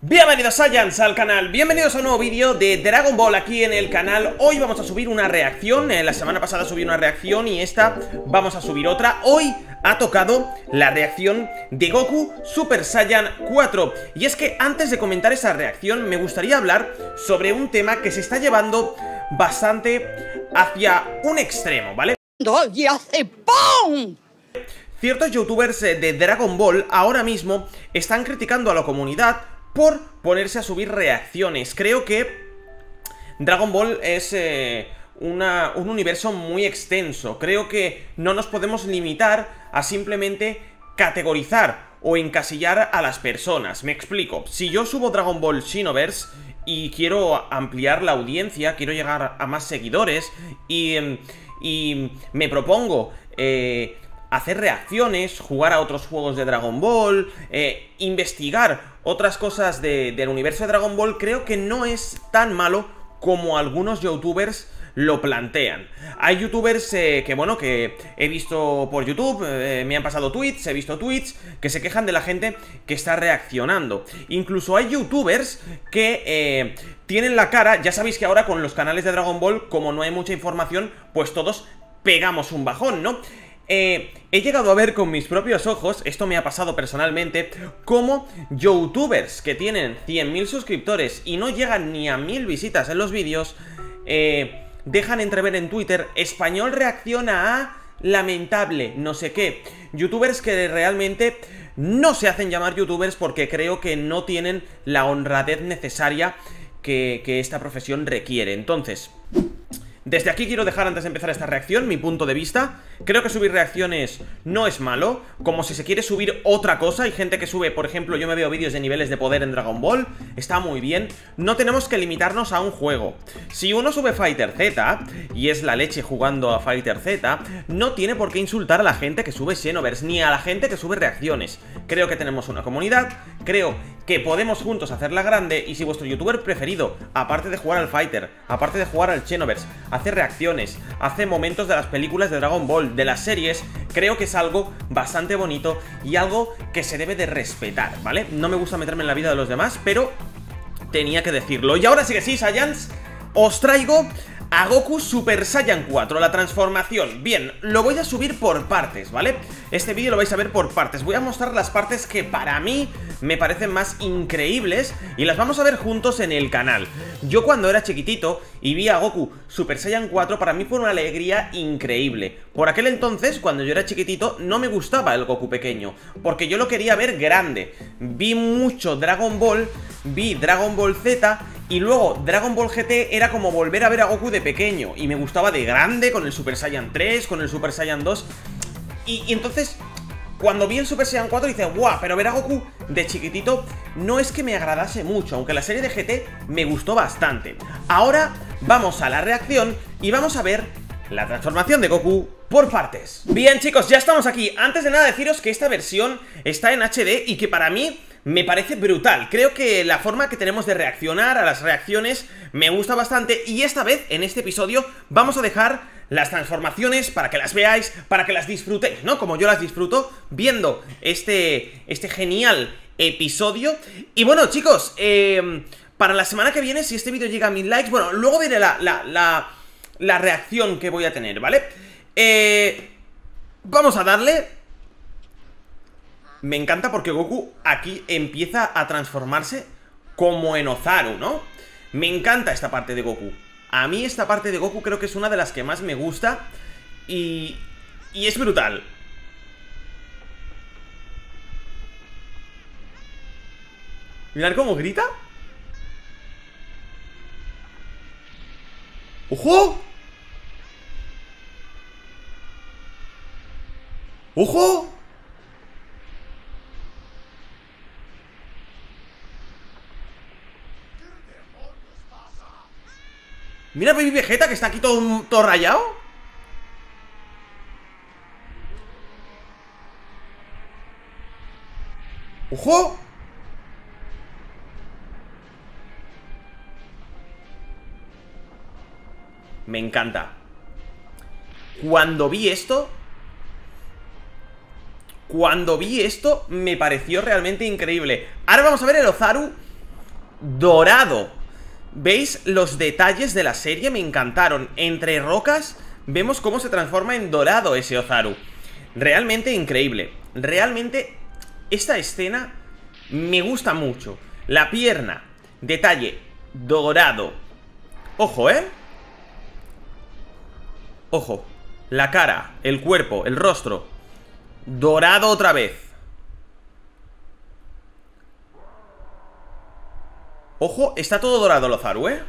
Bienvenidos Saiyans al canal, bienvenidos a un nuevo vídeo de Dragon Ball aquí en el canal. Hoy vamos a subir una reacción, la semana pasada subí una reacción y esta vamos a subir otra. Hoy ha tocado la reacción de Goku Super Saiyan 4. Y es que antes de comentar esa reacción me gustaría hablar sobre un tema que se está llevando bastante hacia un extremo, ¿vale? ¡Y hace ¡pum! Ciertos youtubers de Dragon Ball ahora mismo están criticando a la comunidad por ponerse a subir reacciones. Creo que Dragon Ball es un universo muy extenso. Creo que no nos podemos limitar a simplemente categorizar o encasillar a las personas. Me explico. Si yo subo Dragon Ball Xenoverse y quiero ampliar la audiencia, quiero llegar a más seguidores y me propongo hacer reacciones, jugar a otros juegos de Dragon Ball, investigar otras cosas del universo de Dragon Ball, creo que no es tan malo como algunos youtubers lo plantean. Hay youtubers que he visto por YouTube, me han pasado tweets, he visto tweets que se quejan de la gente que está reaccionando. Incluso hay youtubers que tienen la cara, ya sabéis que ahora con los canales de Dragon Ball, como no hay mucha información, pues todos pegamos un bajón, ¿no? He llegado a ver con mis propios ojos, esto me ha pasado personalmente, como youtubers que tienen 100.000 suscriptores y no llegan ni a 1000 visitas en los vídeos, dejan entrever en Twitter: español reacciona a lamentable, no sé qué. Youtubers que realmente no se hacen llamar youtubers porque creo que no tienen la honradez necesaria que esta profesión requiere. Entonces, desde aquí quiero dejar, antes de empezar esta reacción, mi punto de vista. Creo que subir reacciones no es malo, como si se quiere subir otra cosa. Hay gente que sube, por ejemplo, yo me veo vídeos de niveles de poder en Dragon Ball, está muy bien. No tenemos que limitarnos a un juego. Si uno sube Fighter Z, y es la leche jugando a Fighter Z, no tiene por qué insultar a la gente que sube Xenoverse, ni a la gente que sube reacciones. Creo que tenemos una comunidad, creo que podemos juntos hacerla grande. Y si vuestro youtuber preferido, aparte de jugar al Fighter, aparte de jugar al Xenoverse, hace reacciones, hace momentos de las películas de Dragon Ball, de las series, creo que es algo bastante bonito y algo que se debe de respetar, ¿vale? No me gusta meterme en la vida de los demás, pero tenía que decirlo. Y ahora sí que sí, Saiyans, os traigo a Goku Super Saiyan 4, la transformación. Bien, lo voy a subir por partes, ¿vale? Este vídeo lo vais a ver por partes. Voy a mostrar las partes que para mí me parecen más increíbles y las vamos a ver juntos en el canal. Yo cuando era chiquitito y vi a Goku Super Saiyan 4, para mí fue una alegría increíble. Por aquel entonces, cuando yo era chiquitito, no me gustaba el Goku pequeño, porque yo lo quería ver grande. Vi mucho Dragon Ball, vi Dragon Ball Z, y luego Dragon Ball GT era como volver a ver a Goku de pequeño, y me gustaba de grande, con el Super Saiyan 3, con el Super Saiyan 2. Y entonces, cuando vi el Super Saiyan 4 dije, guau, pero ver a Goku de chiquitito no es que me agradase mucho, aunque la serie de GT me gustó bastante. Ahora vamos a la reacción y vamos a ver la transformación de Goku por partes. Bien, chicos, ya estamos aquí. Antes de nada deciros que esta versión está en HD y que para mí me parece brutal. Creo que la forma que tenemos de reaccionar a las reacciones me gusta bastante. Y esta vez, en este episodio, vamos a dejar las transformaciones para que las veáis, para que las disfrutéis, ¿no? Como yo las disfruto viendo este genial episodio. Y bueno, chicos, para la semana que viene, si este vídeo llega a 1000 likes, bueno, luego veré la reacción que voy a tener, ¿vale? Vamos a darle. Me encanta porque Goku aquí empieza a transformarse como en Ozaru, ¿no? Me encanta esta parte de Goku. A mí esta parte de Goku creo que es una de las que más me gusta y es brutal. Mirad cómo grita. ¡Ojo! ¡Ojo! Mira Baby Vegeta que está aquí todo rayado. ¡Ojo! Me encanta. Cuando vi esto me pareció realmente increíble. Ahora vamos a ver el Ozaru dorado. ¿Veis los detalles de la serie? Me encantaron. Entre rocas vemos cómo se transforma en dorado ese Ozaru. Realmente increíble. Realmente esta escena me gusta mucho. La pierna, detalle dorado. Ojo, ¿eh? Ojo. La cara, el cuerpo, el rostro, dorado otra vez. Ojo, está todo dorado el Ozaru, ¿eh?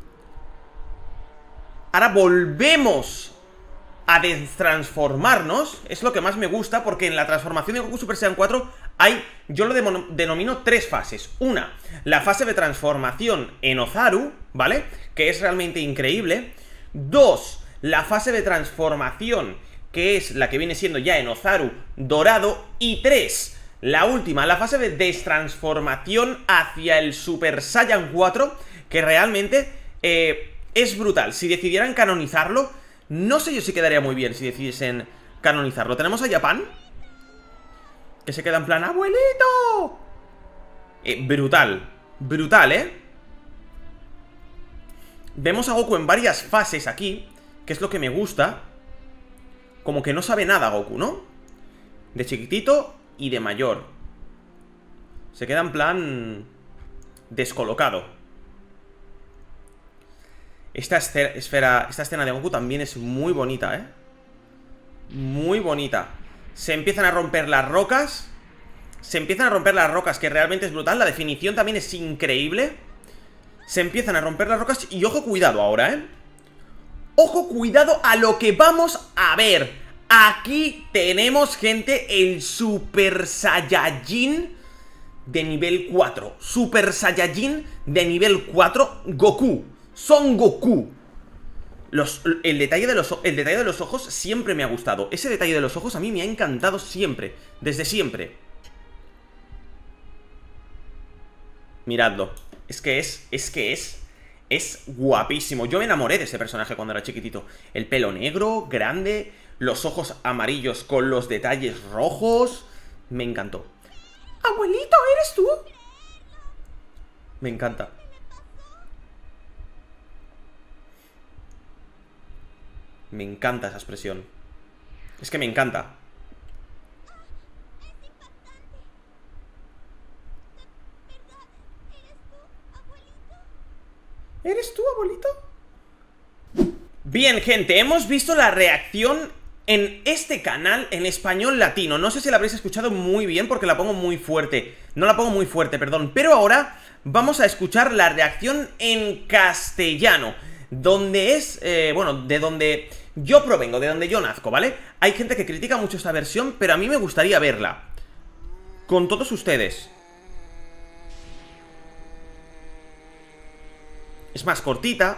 Ahora volvemos a destransformarnos. Es lo que más me gusta, porque en la transformación de Goku Super Saiyan 4 hay, yo lo denomino 3 fases. Una, la fase de transformación en Ozaru, ¿vale? Que es realmente increíble. 2, la fase de transformación, que es la que viene siendo ya en Ozaru dorado. Y 3, la última, la fase de destransformación hacia el Super Saiyan 4, que realmente es brutal. Si decidieran canonizarlo, no sé yo si quedaría muy bien si decidiesen canonizarlo. Tenemos a Japan, que se queda en plan, ¡abuelito! Brutal, brutal, ¿eh? Vemos a Goku en varias fases aquí, que es lo que me gusta. Como que no sabe nada Goku, ¿no? De chiquitito y de mayor. Se queda en plan descolocado. Esta escena de Goku también es muy bonita, ¿eh? Muy bonita. Se empiezan a romper las rocas. Se empiezan a romper las rocas, que realmente es brutal. La definición también es increíble. Se empiezan a romper las rocas. Y ojo, cuidado ahora, ¿eh? Ojo, cuidado a lo que vamos a ver. Aquí tenemos, gente, el Super Saiyajin de nivel 4. Super Saiyajin de nivel 4, Goku. Son Goku. El detalle de los ojos siempre me ha gustado. Ese detalle de los ojos a mí me ha encantado siempre. Desde siempre. Miradlo. Es guapísimo. Yo me enamoré de ese personaje cuando era chiquitito. El pelo negro, grande, los ojos amarillos con los detalles rojos. Me encantó. Abuelito, ¿eres tú? Me encanta. Me encanta esa expresión. Es que me encanta. ¿Eres tú, abuelito? Bien, gente, hemos visto la reacción en este canal en español latino. No sé si la habréis escuchado muy bien porque la pongo muy fuerte. No la pongo muy fuerte, perdón. Pero ahora vamos a escuchar la reacción en castellano, donde es, bueno, de donde yo provengo, de donde yo nazco, ¿vale? Hay gente que critica mucho esta versión, pero a mí me gustaría verla con todos ustedes. Es más cortita.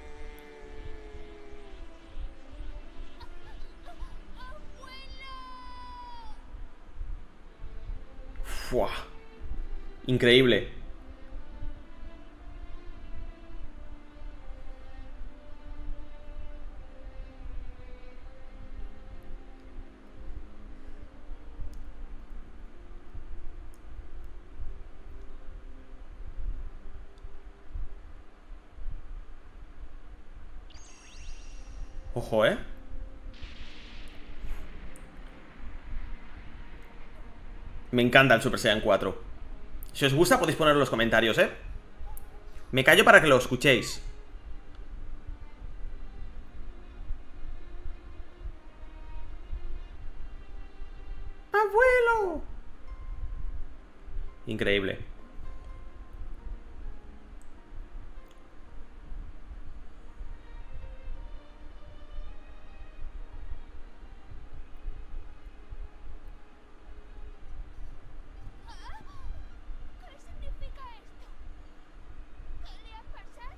¡Fua! Increíble. Ojo, ¿eh? Me encanta el Super Saiyan 4. Si os gusta podéis ponerlo en los comentarios, ¿eh? Me callo para que lo escuchéis. ¡Abuelo! Increíble. ¿Qué significa esto? ¿Qué le ha pasado?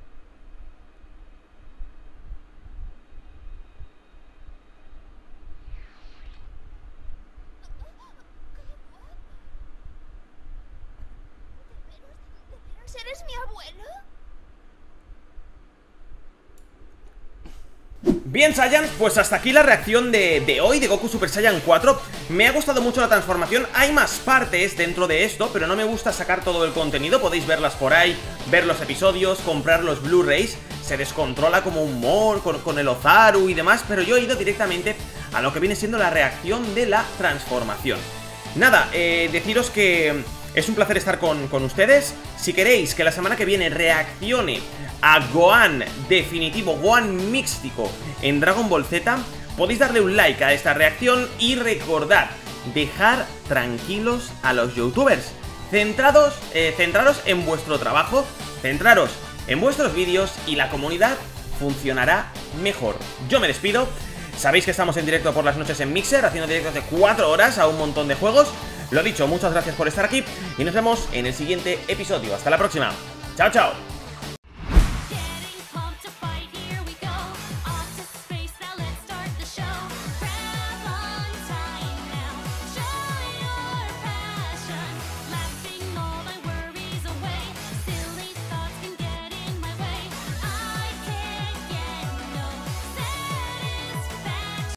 ¿De veras eres mi abuelo? Bien, Saiyans, pues hasta aquí la reacción de hoy de Goku Super Saiyan 4. Me ha gustado mucho la transformación. Hay más partes dentro de esto, pero no me gusta sacar todo el contenido. Podéis verlas por ahí, ver los episodios, comprar los Blu-rays. Se descontrola como un humor con el Ozaru y demás, pero yo he ido directamente a lo que viene siendo la reacción de la transformación. Nada, deciros que es un placer estar con ustedes. Si queréis que la semana que viene reaccione a Gohan definitivo, Gohan místico en Dragon Ball Z, podéis darle un like a esta reacción y recordad, dejar tranquilos a los youtubers. Centraros en vuestro trabajo, centraros en vuestros vídeos y la comunidad funcionará mejor. Yo me despido. Sabéis que estamos en directo por las noches en Mixer, haciendo directos de 4 horas a un montón de juegos. Lo dicho, muchas gracias por estar aquí y nos vemos en el siguiente episodio. Hasta la próxima. Chao, chao.